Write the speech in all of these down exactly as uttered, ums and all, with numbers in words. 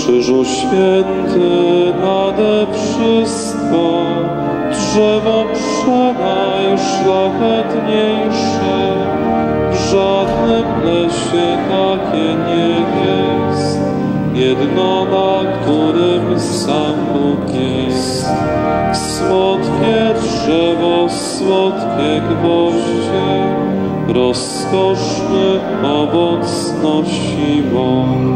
Krzyżu święty nade wszystko, drzewo przenajszlachetniejsze, w żadnym lesie takie nie jest, jedno na którym sam Bóg jest. Słodkie drzewo, słodkie gwoździe, rozkoszny owoc nosiło.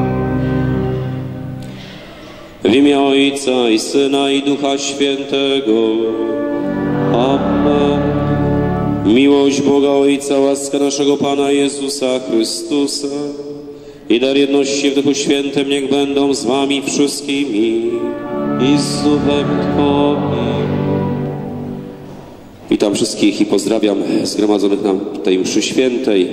W imię Ojca i Syna i Ducha Świętego. Amen. Miłość Boga Ojca, łaska naszego Pana Jezusa Chrystusa i dar jedności w Duchu Świętym niech będą z wami wszystkimi i z Duchem Twoim. Witam wszystkich i pozdrawiam zgromadzonych nam w tej mszy świętej.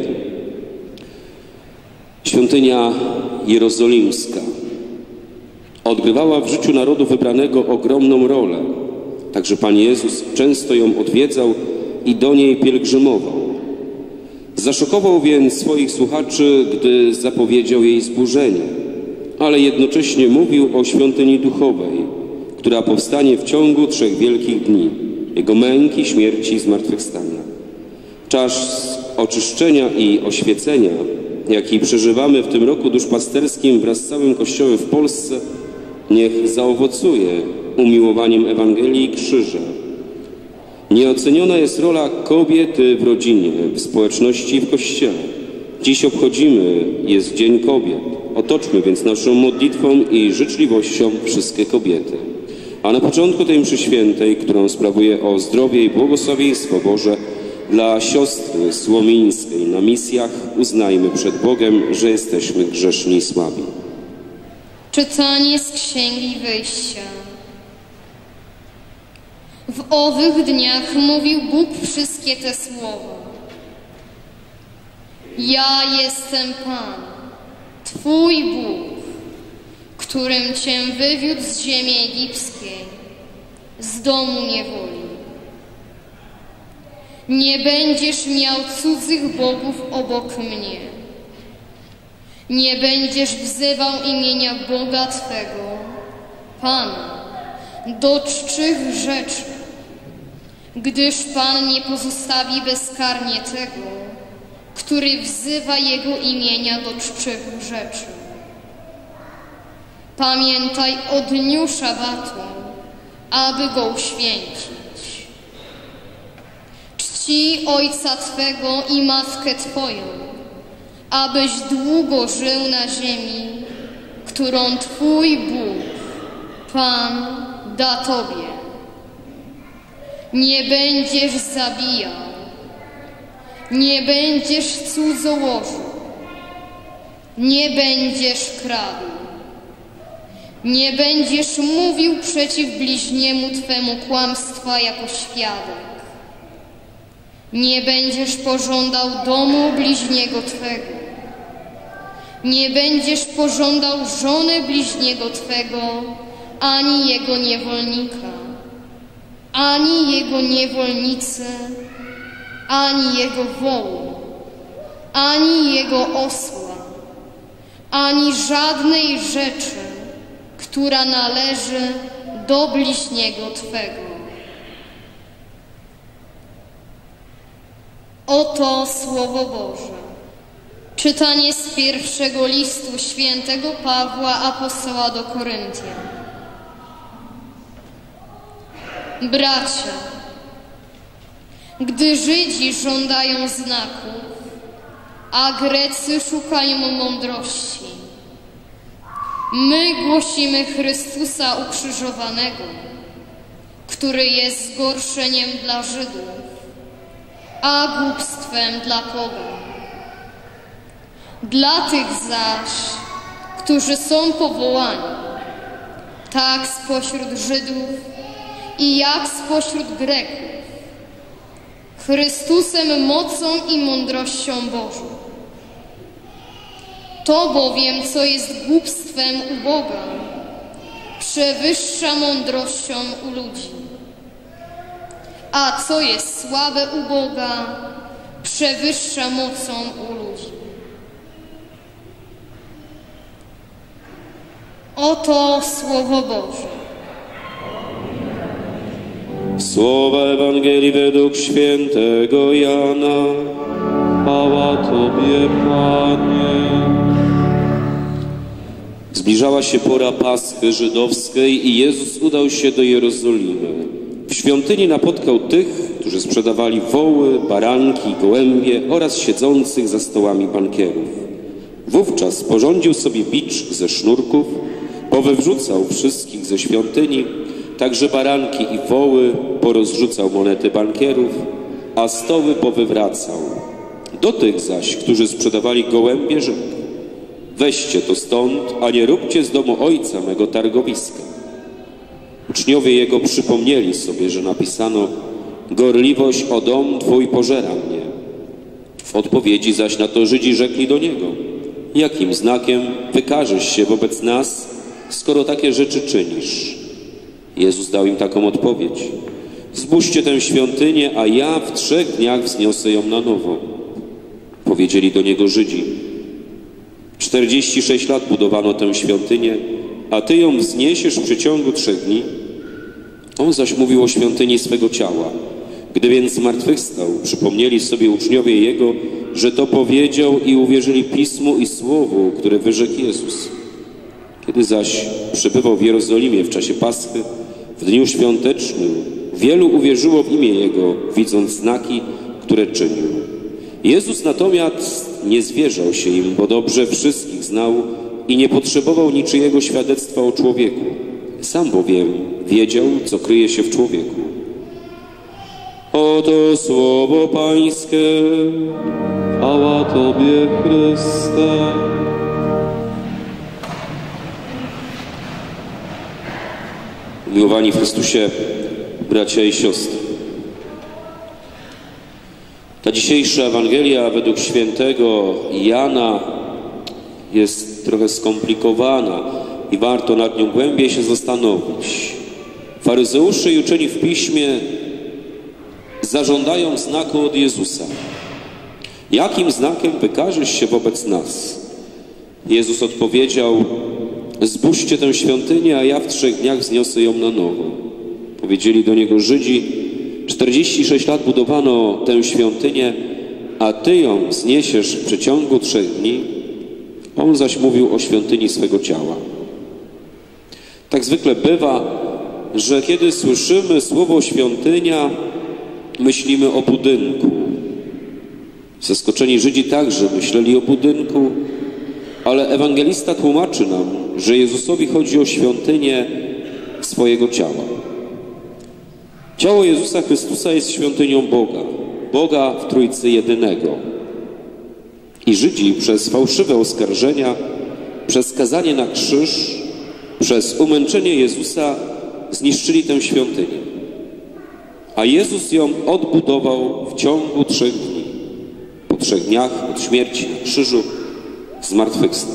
Świątynia jerozolimska odgrywała w życiu narodu wybranego ogromną rolę. Także Pan Jezus często ją odwiedzał i do niej pielgrzymował. Zaszokował więc swoich słuchaczy, gdy zapowiedział jej zburzenie, ale jednocześnie mówił o świątyni duchowej, która powstanie w ciągu trzech wielkich dni, Jego męki, śmierci i zmartwychwstania. Czas oczyszczenia i oświecenia, jaki przeżywamy w tym roku duszpasterskim wraz z całym Kościołem w Polsce, niech zaowocuje umiłowaniem Ewangelii i krzyża. Nieoceniona jest rola kobiety w rodzinie, w społeczności i w Kościele. Dziś obchodzimy, jest Dzień Kobiet. Otoczmy więc naszą modlitwą i życzliwością wszystkie kobiety. A na początku tej mszy świętej, którą sprawuję o zdrowie i błogosławieństwo Boże dla siostry słomińskiej na misjach, uznajmy przed Bogiem, że jesteśmy grzeszni i słabi. Czytanie z Księgi Wyjścia. W owych dniach mówił Bóg wszystkie te słowa. Ja jestem Pan, Twój Bóg, którym Cię wywiódł z ziemi egipskiej, z domu niewoli. Nie będziesz miał cudzych bogów obok mnie. Nie będziesz wzywał imienia Boga Twego, Pana, do czczych rzeczy, gdyż Pan nie pozostawi bezkarnie tego, który wzywa Jego imienia do czczych rzeczy. Pamiętaj o dniu szabatu, aby go uświęcić. Czci ojca Twego i matkę Twoją, abyś długo żył na ziemi, którą Twój Bóg, Pan, da Tobie. Nie będziesz zabijał, nie będziesz cudzołożył, nie będziesz kradł, nie będziesz mówił przeciw bliźniemu Twemu kłamstwa jako świadek. Nie będziesz pożądał domu bliźniego Twego. Nie będziesz pożądał żony bliźniego Twego, ani jego niewolnika, ani jego niewolnicy, ani jego wołu, ani jego osła, ani żadnej rzeczy, która należy do bliźniego Twego. Oto Słowo Boże. Czytanie z pierwszego listu świętego Pawła apostoła do Koryntian. Bracia, gdy Żydzi żądają znaków, a Grecy szukają mądrości, my głosimy Chrystusa ukrzyżowanego, który jest zgorszeniem dla Żydów, a głupstwem dla pogan. Dla tych zaś, którzy są powołani, tak spośród Żydów i jak spośród Greków, Chrystusem mocą i mądrością Bożą. To bowiem, co jest głupstwem u Boga, przewyższa mądrością u ludzi. A co jest słabe u Boga, przewyższa mocą u ludzi. Oto Słowo Boże. Słowa Ewangelii według świętego Jana. Chwała Tobie, Panie. Zbliżała się pora Paschy żydowskiej i Jezus udał się do Jerozolimy. W świątyni napotkał tych, którzy sprzedawali woły, baranki, gołębie oraz siedzących za stołami bankierów. Wówczas sporządził sobie bicz ze sznurków, powywrzucał wszystkich ze świątyni, także baranki i woły, porozrzucał monety bankierów, a stoły powywracał. Do tych zaś, którzy sprzedawali gołębie, rzekł: weźcie to stąd, a nie róbcie z domu ojca mego targowiska. Uczniowie jego przypomnieli sobie, że napisano: gorliwość o dom twój pożera mnie. W odpowiedzi zaś na to Żydzi rzekli do niego: jakim znakiem wykażesz się wobec nas, skoro takie rzeczy czynisz? Jezus dał im taką odpowiedź: zbóżcie tę świątynię, a ja w trzech dniach wzniosę ją na nowo. Powiedzieli do niego Żydzi: czterdzieści sześć lat budowano tę świątynię, a ty ją wzniesiesz w przeciągu trzech dni? On zaś mówił o świątyni swego ciała. Gdy więc zmartwychwstał, przypomnieli sobie uczniowie jego, że to powiedział, i uwierzyli Pismu i Słowu, które wyrzekł Jezus. Kiedy zaś przebywał w Jerozolimie w czasie Paschy, w dniu świątecznym, wielu uwierzyło w imię Jego, widząc znaki, które czynił. Jezus natomiast nie zwierzał się im, bo dobrze wszystkich znał i nie potrzebował niczyjego świadectwa o człowieku. Sam bowiem wiedział, co kryje się w człowieku. Oto słowo Pańskie. Chwała Tobie, Chryste. Umiłowani w Chrystusie, bracia i siostry. Ta dzisiejsza Ewangelia według świętego Jana jest trochę skomplikowana i warto nad nią głębiej się zastanowić. Faryzeusze i uczeni w Piśmie zażądają znaku od Jezusa. Jakim znakiem wykażesz się wobec nas? Jezus odpowiedział: zbóżcie tę świątynię, a ja w trzech dniach wzniosę ją na nowo. Powiedzieli do niego Żydzi: czterdzieści sześć lat budowano tę świątynię, a ty ją wzniesiesz w przeciągu trzech dni? On zaś mówił o świątyni swego ciała. Tak zwykle bywa, że kiedy słyszymy słowo świątynia, myślimy o budynku. Zaskoczeni Żydzi także myśleli o budynku, ale ewangelista tłumaczy nam, że Jezusowi chodzi o świątynię swojego ciała. Ciało Jezusa Chrystusa jest świątynią Boga, Boga w Trójcy Jedynego. I Żydzi przez fałszywe oskarżenia, przez skazanie na krzyż, przez umęczenie Jezusa zniszczyli tę świątynię. A Jezus ją odbudował w ciągu trzech dni. Po trzech dniach od śmierci na krzyżu zmartwychwstał.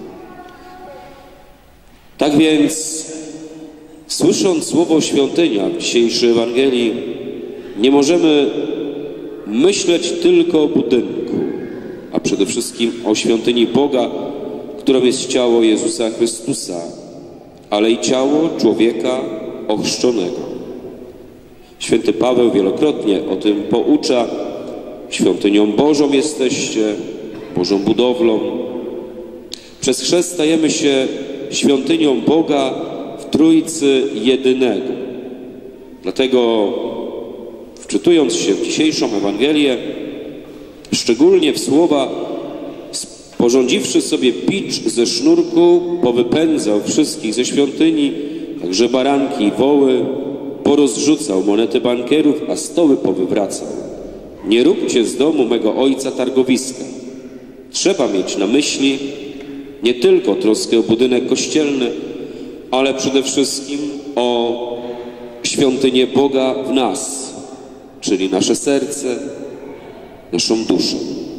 Tak więc, słysząc słowo świątynia w dzisiejszej Ewangelii, nie możemy myśleć tylko o budynku, a przede wszystkim o świątyni Boga, którą jest ciało Jezusa Chrystusa, ale i ciało człowieka ochrzczonego. Święty Paweł wielokrotnie o tym poucza. Świątynią Bożą jesteście, Bożą budowlą. Przez chrzest stajemy się świątynią Boga w Trójcy Jedynego. Dlatego, wczytując się w dzisiejszą Ewangelię, szczególnie w słowa: sporządziwszy sobie bicz ze sznurku, powypędzał wszystkich ze świątyni, także baranki i woły, porozrzucał monety bankierów, a stoły powywracał. Nie róbcie z domu mego ojca targowiska. Trzeba mieć na myśli nie tylko troskę o budynek kościelny, ale przede wszystkim o świątynię Boga w nas, czyli nasze serce, naszą duszę.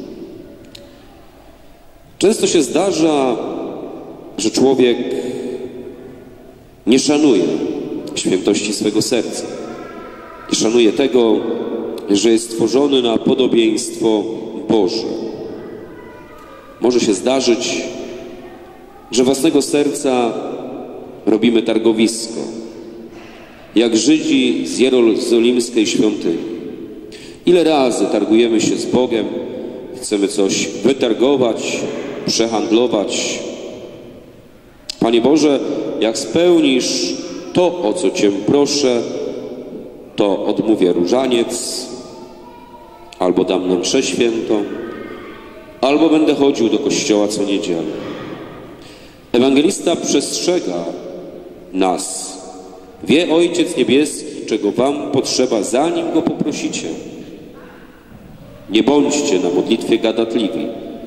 Często się zdarza, że człowiek nie szanuje świętości swego serca. Nie szanuje tego, że jest stworzony na podobieństwo Boże. Może się zdarzyć, że własnego serca robimy targowisko, jak Żydzi z jerozolimskiej świątyni. Ile razy targujemy się z Bogiem, chcemy coś wytargować, przehandlować. Panie Boże, jak spełnisz to, o co Cię proszę, to odmówię różaniec, albo dam na mszę świętą, albo będę chodził do kościoła co niedzielę. Ewangelista przestrzega nas. Wie Ojciec Niebieski, czego wam potrzeba, zanim Go poprosicie. Nie bądźcie na modlitwie gadatliwi.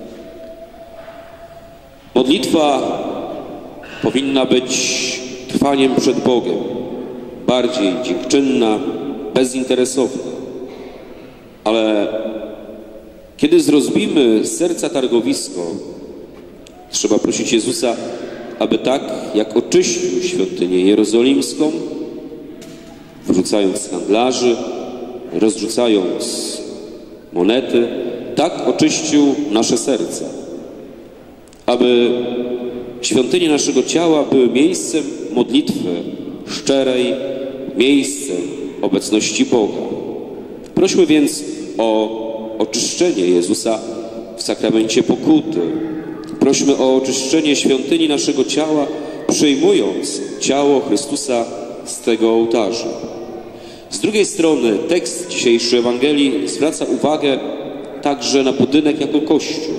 Modlitwa powinna być trwaniem przed Bogiem, bardziej dziękczynna, bezinteresowna. Ale kiedy zrozbimy z serca targowisko, trzeba prosić Jezusa, aby tak jak oczyścił świątynię jerozolimską, wrzucając handlarzy, rozrzucając monety, tak oczyścił nasze serca. Aby świątynie naszego ciała były miejscem modlitwy szczerej, miejscem obecności Boga. Prośmy więc o oczyszczenie Jezusa w sakramencie pokuty. Prośmy o oczyszczenie świątyni naszego ciała, przyjmując ciało Chrystusa z tego ołtarza. Z drugiej strony tekst dzisiejszej Ewangelii zwraca uwagę także na budynek jako Kościół.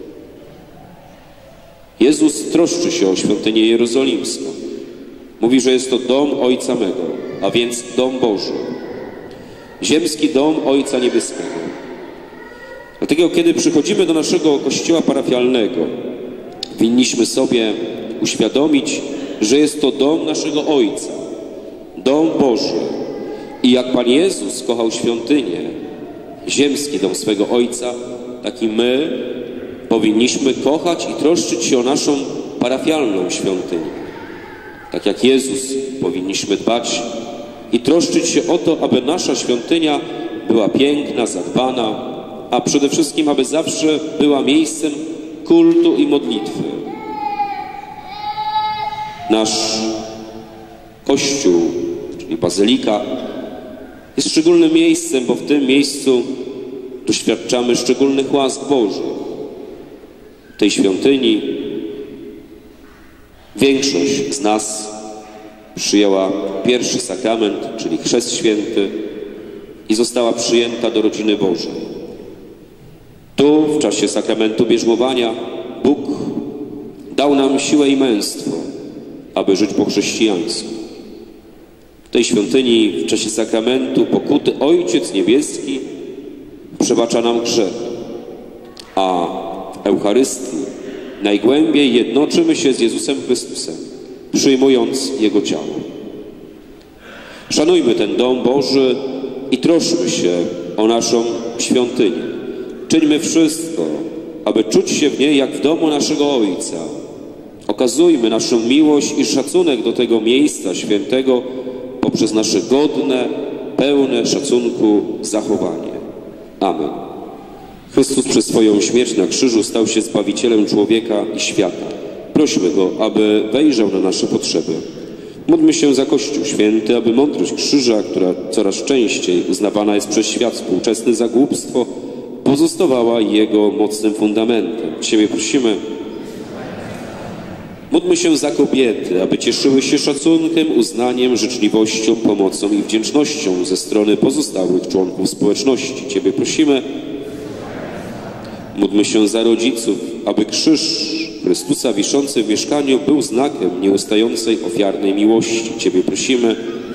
Jezus troszczy się o świątynię jerozolimską. Mówi, że jest to dom Ojca mego, a więc dom Boży. Ziemski dom Ojca Niebieskiego. Dlatego, kiedy przychodzimy do naszego kościoła parafialnego, winniśmy sobie uświadomić, że jest to dom naszego Ojca, dom Boży. I jak Pan Jezus kochał świątynię, ziemski dom swego Ojca, tak i my powinniśmy kochać i troszczyć się o naszą parafialną świątynię. Tak jak Jezus powinniśmy dbać i troszczyć się o to, aby nasza świątynia była piękna, zadbana, a przede wszystkim, aby zawsze była miejscem kultu i modlitwy. Nasz Kościół, czyli Bazylika, jest szczególnym miejscem, bo w tym miejscu doświadczamy szczególnych łask Bożych. W tej świątyni większość z nas przyjęła pierwszy sakrament, czyli Chrzest Święty, i została przyjęta do rodziny Bożej. Tu, w czasie sakramentu bierzmowania, Bóg dał nam siłę i męstwo, aby żyć po chrześcijańsku. W tej świątyni, w czasie sakramentu pokuty, Ojciec Niebieski przebacza nam grzech, a w Eucharystii najgłębiej jednoczymy się z Jezusem Chrystusem, przyjmując Jego ciało. Szanujmy ten dom Boży i troszczmy się o naszą świątynię. Czyńmy wszystko, aby czuć się w niej jak w domu naszego Ojca. Okazujmy naszą miłość i szacunek do tego miejsca świętego poprzez nasze godne, pełne szacunku zachowanie. Amen. Chrystus przez swoją śmierć na krzyżu stał się Zbawicielem człowieka i świata. Prośmy Go, aby wejrzał na nasze potrzeby. Módlmy się za Kościół Święty, aby mądrość krzyża, która coraz częściej uznawana jest przez świat współczesny za głupstwo, pozostawała jego mocnym fundamentem. Ciebie prosimy. Módlmy się za kobiety, aby cieszyły się szacunkiem, uznaniem, życzliwością, pomocą i wdzięcznością ze strony pozostałych członków społeczności. Ciebie prosimy. Módlmy się za rodziców, aby krzyż Chrystusa wiszący w mieszkaniu był znakiem nieustającej ofiarnej miłości. Ciebie prosimy.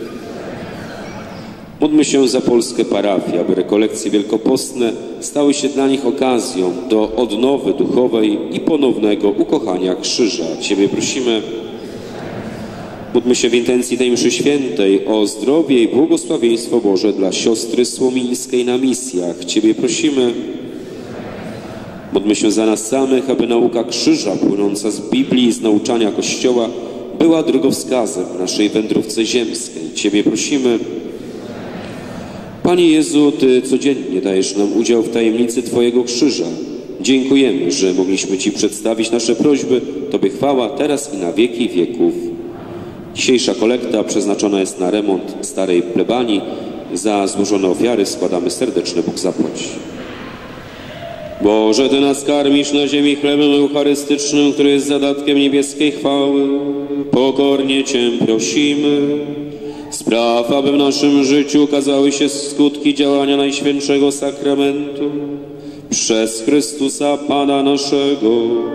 Módlmy się za polskie parafie, aby rekolekcje wielkopostne stały się dla nich okazją do odnowy duchowej i ponownego ukochania krzyża. Ciebie prosimy. Módlmy się w intencji tej mszy świętej o zdrowie i błogosławieństwo Boże dla siostry Słomińskiej na misjach. Ciebie prosimy. Módlmy się za nas samych, aby nauka krzyża płynąca z Biblii i z nauczania Kościoła była drogowskazem w naszej wędrówce ziemskiej. Ciebie prosimy. Panie Jezu, Ty codziennie dajesz nam udział w tajemnicy Twojego krzyża. Dziękujemy, że mogliśmy Ci przedstawić nasze prośby. Tobie chwała teraz i na wieki wieków. Dzisiejsza kolekta przeznaczona jest na remont starej plebanii. Za złożone ofiary składamy serdeczne Bóg zapłać. Boże, Ty nas karmisz na ziemi chlebem eucharystycznym, który jest zadatkiem niebieskiej chwały. Pokornie Cię prosimy. Spraw, aby w naszym życiu okazały się skutki działania Najświętszego Sakramentu. Przez Chrystusa Pana naszego.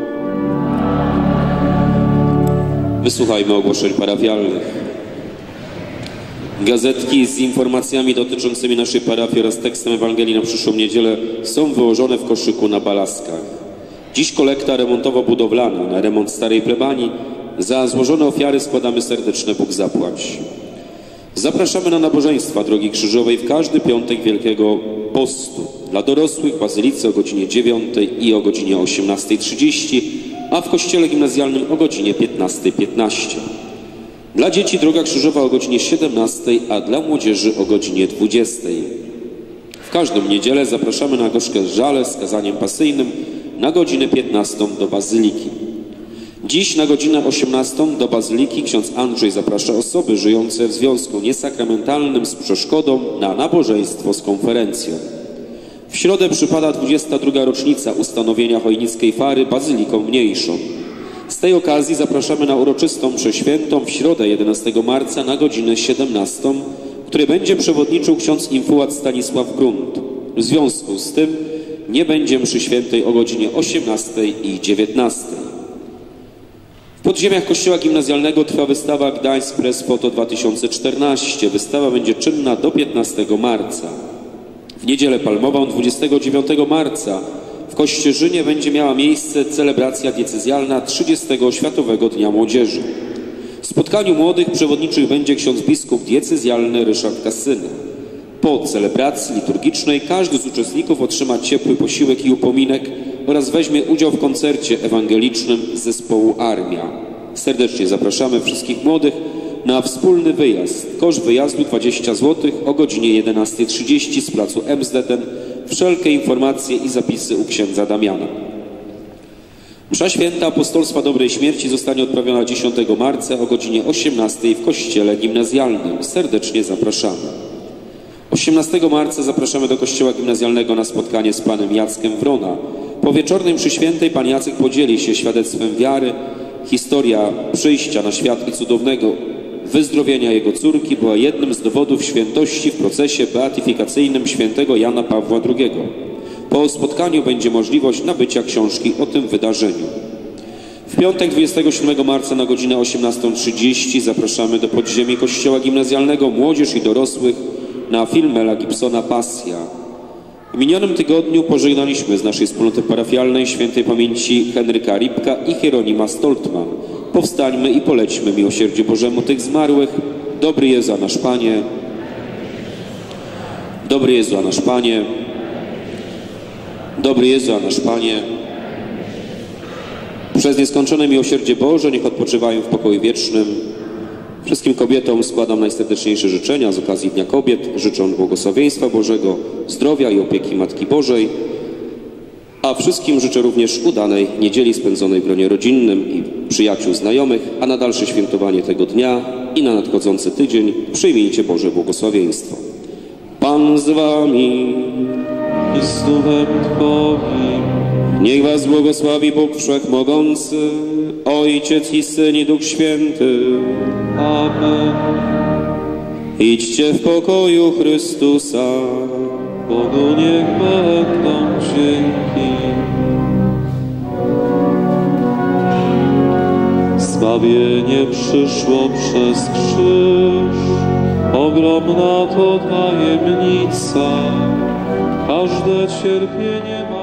Wysłuchajmy ogłoszeń parafialnych. Gazetki z informacjami dotyczącymi naszej parafii oraz tekstem Ewangelii na przyszłą niedzielę są wyłożone w koszyku na balaskach. Dziś kolekta remontowo-budowlana na remont starej plebanii. Za złożone ofiary składamy serdeczne Bóg zapłać. Zapraszamy na nabożeństwa Drogi Krzyżowej w każdy piątek Wielkiego Postu. Dla dorosłych w Bazylice o godzinie dziewiątej i o godzinie osiemnastej trzydzieści, a w Kościele Gimnazjalnym o godzinie piętnastej piętnaście. Dla dzieci Droga Krzyżowa o godzinie siedemnastej, a dla młodzieży o godzinie dwudziestej. W każdą niedzielę zapraszamy na gorzkie żale z kazaniem pasyjnym na godzinę piętnastą do Bazyliki. Dziś na godzinę osiemnastą do Bazyliki ksiądz Andrzej zaprasza osoby żyjące w związku niesakramentalnym z przeszkodą na nabożeństwo z konferencją. W środę przypada dwudziesta druga rocznica ustanowienia Chojnickiej Fary Bazyliką Mniejszą. Z tej okazji zapraszamy na uroczystą mszę świętą w środę jedenastego marca na godzinę siedemnastą, której będzie przewodniczył ksiądz infułat Stanisław Grunt. W związku z tym nie będzie mszy świętej o godzinie osiemnastej i dziewiętnastej. W podziemiach Kościoła Gimnazjalnego trwa wystawa Gdańsk Press Photo dwa tysiące czternaście. Wystawa będzie czynna do piętnastego marca. W niedzielę palmową dwudziestego dziewiątego marca w Kościerzynie będzie miała miejsce celebracja diecezjalna trzydziestego Światowego Dnia Młodzieży. W spotkaniu młodych przewodniczych będzie ksiądz biskup diecezjalny Ryszard Kasyna. Po celebracji liturgicznej każdy z uczestników otrzyma ciepły posiłek i upominek oraz weźmie udział w koncercie ewangelicznym z zespołu Armia. Serdecznie zapraszamy wszystkich młodych na wspólny wyjazd. Koszt wyjazdu dwadzieścia złotych o godzinie jedenastej trzydzieści z placu Emsdeten. Wszelkie informacje i zapisy u księdza Damiana. Msza święta Apostolstwa Dobrej Śmierci zostanie odprawiona dziesiątego marca o godzinie osiemnastej w Kościele Gimnazjalnym. Serdecznie zapraszamy. osiemnastego marca zapraszamy do Kościoła Gimnazjalnego na spotkanie z panem Jackiem Wrona. Po wieczornej mszy świętej pan Jacek podzieli się świadectwem wiary. Historia przyjścia na świat i cudownego wyzdrowienia jego córki była jednym z dowodów świętości w procesie beatyfikacyjnym świętego Jana Pawła drugiego. Po spotkaniu będzie możliwość nabycia książki o tym wydarzeniu. W piątek dwudziestego siódmego marca na godzinę osiemnastą trzydzieści zapraszamy do podziemi Kościoła Gimnazjalnego młodzież i dorosłych na film Mela Gibsona Pasja. W minionym tygodniu pożegnaliśmy z naszej wspólnoty parafialnej świętej pamięci Henryka Ripka i Hieronima Stoltman. Powstańmy i polećmy miłosierdziu Bożemu tych zmarłych. Dobry Jezu, a nasz Panie. Dobry Jezu, a nasz Panie. Dobry Jezu, a nasz Panie. Przez nieskończone miłosierdzie Boże niech odpoczywają w pokoju wiecznym. Wszystkim kobietom składam najserdeczniejsze życzenia z okazji Dnia Kobiet. Życzę błogosławieństwa Bożego, zdrowia i opieki Matki Bożej. A wszystkim życzę również udanej niedzieli spędzonej w gronie rodzinnym i przyjaciół, znajomych, a na dalsze świętowanie tego dnia i na nadchodzący tydzień przyjmijcie Boże błogosławieństwo. Pan z wami i z duchem Twoim. Niech was błogosławi Bóg Wszechmogący, Ojciec i Syn i Duch Święty. Amen. Idźcie w pokoju Chrystusa. Bogu niech będą dzięki. Zbawienie przyszło przez krzyż, ogromna to tajemnica, każde cierpienie ma